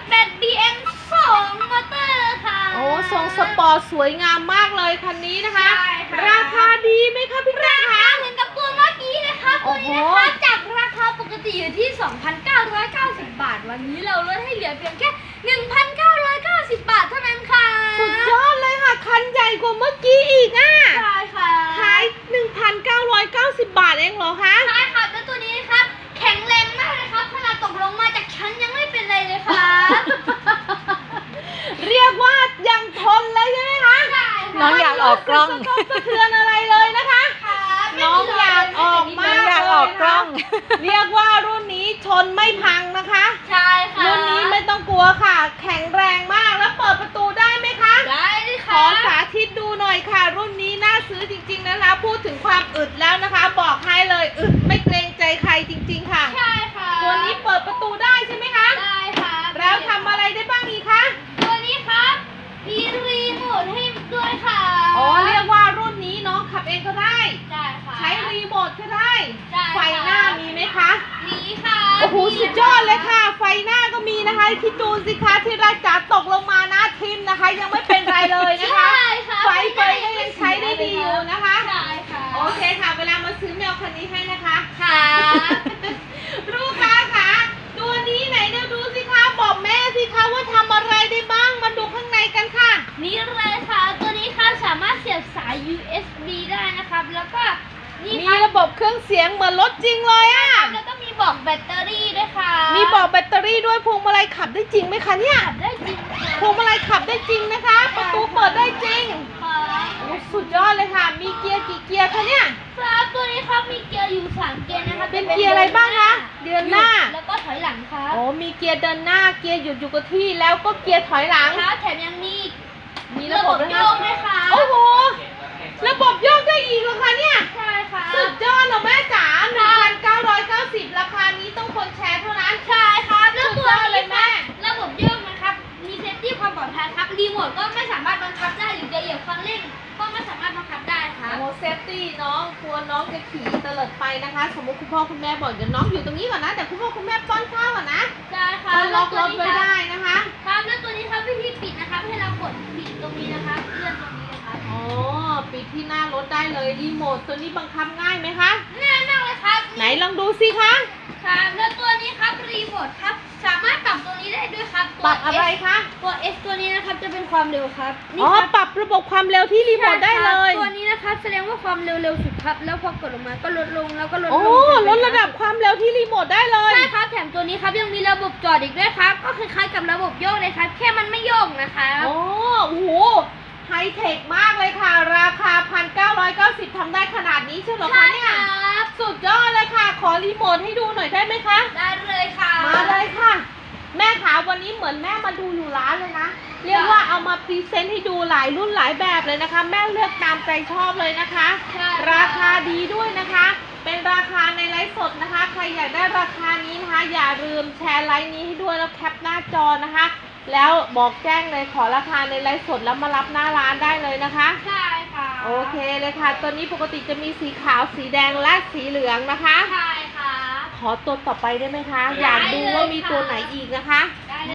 แบต BM2 มอเตอร์ค่ะโอ้ทรงสปอร์ตสวยงามมากเลยคันนี้นะคะใช่ค่ะราคาดีไหมคะพี่แม่คะเหมือนกับตัวเมื่อกี้นะคะตัวนี้นะคะจากราคาปกติอยู่ที่ 2,990 บาทวันนี้เราลดให้เหลือเพียงแค่ 1,990 บาทเท่านั้นค่ะสุดยอดเลยค่ะคันใหญ่กว่าเมื่อกี้อีกอ่ะใช่ค่ะขาย 1,990 บาทเองเหรอคะใช่ค่ะแล้วตัวนี้นะครับแข็งแรงมากเลยครับขนาดตกลงมาจากชั้นยังไม่เป็นไรเลยค่ะเรียกว่ายังทนเลยใช่ไหมคะใช่ค่ะน้องอยากออกกล้องไม่รู้สึกสะเทือนอะไรเลยนะคะ น้องอยากออกมากอยากออกกล้องเรียกว่ารุ่นนี้ชนไม่พังนะคะใช่ค่ะรุ่นนี้ไม่ต้องกลัวค่ะ แข็งแรงมากแล้วเปิดประตูได้ไหมคะได้เลยขค่ะอสาธิตดูหน่อยค่ะ รุ่นนี้น่าซื้อจริงๆนะคะ พูดถึงความอึดแล้วนะคะ บอกให้เลยอึดไม่เกรงใจใครจริงๆค่ะใช่ค่ะตัวนี้เปิดประตูได้ใช่ไหมคะได้ค่ะแล้วทำอะไรได้บ้างอีกคะตัวนี้ครับมีรีโมทให้ด้วยค่ะอ๋อเรียกว่ารุ่นนี้น้องขับเองก็ได้ใช่ค่ะใช้รีโมทก็ได้ใช่ไฟหน้ามีไหมคะมีค่ะโอ้โหสุดยอดเลยค่ะ ไฟหน้าก็มีนะคะคิดดูสิคะที่ราจ๋าตกลงมาหน้าทิ่มนะคะ ยังไม่เป็นไรเลยนะคะใช่ค่ะไฟเฟยก็ยังใช้ได้ดีอยู่นะคะใช่ค่ะโอเคค่ะ เวลามาซื้อแมวคันนี้ให้นะคะค่ะลูกค้าค่ะตัวนี้ไหนเดี๋ยวดูสิคะบอกแม่สิคะว่าทำอะไรได้บ้างมาดูข้างในกันค่ะนี่เลยค่ะตัวนี้ครับสามารถเสียบสาย USB ได้นะครับแล้วก็นี่มีครับระบบเครื่องเสียงเหมือนรถจริงเลยอะแล้วก็มีบอกแบตเตอรี่ด้วยค่ะมีบอกแบตเตอรี่ด้วยพวงมาลัยขับได้จริงไหมคะเนี่ยขับได้จริงค่ะพวงมาลัยขับได้จริงนะคะ ประตูเปิดได้จริงค่ะโอ้สุดยอดเลยค่ะ มีเกียร์กี่เกียร์คะเนี่ยครับตัวนี้ครับมีเกียร์อยู่3เกียร์นะคะเป็นเกียร์อะไรบ้างคะเดือนหน้าแล้วก็ถอยหลังครับโอ้มีเกียร์เดินหน้าเกียร์หยุดอยู่กับที่แล้วก็เกียร์ถอยหลังครับแถมยังมีมีระระบบบโยกด้วยค่ะโอ้โหระบบโยกได้อีกเหรอคะเนี่ยใช่ค่ะสุดยอดเหรอแม่จ๋า1,990ราคานี้ต้องคนแชร์เท่านั้นใช่ครับแล้วสุดตัวยอดเลนี้ยคแม่รับระบบโยกนะครับมีเซฟตี้ความปลอดภัยครับรีโมทก็ไม่สามารถบังคับได้หรือจะเหยียบคันเร่งก็ไม่สามารถบังคับได้ครับโอ้เซฟตี้น้องกลัวน้องจะขี่เตลิดไปนะคะ สมมติคุณพ่อคุณแม่บอกเดี๋ยวน้องอยู่ตรงนี้ก่อนนะแต่คุณพ่อคุณแม่ป้อนข้าวก่อนนะใช่ค่ะก็ล็อกรถไว้ได้นะคะครับแล้วตัวนี้ครับวิธีปิดนะครับให้เรากดปิดตรงนี้นะครับเลื่อนตรงนี้นะครับอ๋อปิดที่หน้ารถได้เลยรีโมทตัวนี้บังคับง่ายไหมคะง่ายมากเลยครับไหนลองดูสิคะครับแล้วตัวนี้ครับรีโมทครับสามารถปรับตัวนี้ได้ด้วยครับปรับอะไรคะตัว S ตัวนี้นะครับจะเป็นความเร็วครับอ๋อครับปรับระบบความเร็วที่รีโมทได้เลยตัวนี้นะครับแสดงว่าความเร็วเร็วสุดครับแล้วพอกดลงมาก็ลดลงแล้วก็ลดลโอ้งลดระดับความเร็วที่รีโมทได้เลยใช่ครับแถมตัวนี้ครับยังมีระบบจอดอีกด้วยครับก็คล้ายๆกับระบบโยกเลยครับแค่มันไม่โยกนะครับโอ้โหไฮเทคมากเลยค่ะ ราคา 1,990ทำได้ขนาดนี้ใช่เหรอใช่คะเนี่ยครับสุดยอดเลยค่ะ ขอรีโมทให้ดูหน่อยได้ไหมคะได้เลยค่ะมาเลยค่ะ แม่ขาวันนี้เหมือนแม่มาดูอยู่ร้านเลยนะ เรียกว่าเอามาพรีเซนต์ให้ดูหลายรุ่นหลายแบบเลยนะคะ แม่เลือกตามใจชอบเลยนะคะใช่ราคาดีด้วยนะคะ เป็นราคาในไลฟ์สดนะคะ ใครอยากได้ราคานี้นะคะ อย่าลืมแชร์ไลฟ์นี้ให้ด้วยแล้วแคปหน้าจอนะคะ แล้วบอกแจ้งเลยขอราคาในไลฟ์สดแล้วมารับหน้าร้านได้เลยนะคะใช่ค่ะโอเคเลยค่ะ ตัวนี้ปกติจะมีสีขาวสีแดงและสีเหลืองนะคะใช่ค่ะขอตัวต่อไปได้ไหมคะได้อยากดูว่าเลยมีค่ะตัวไหนอีกนะคะไ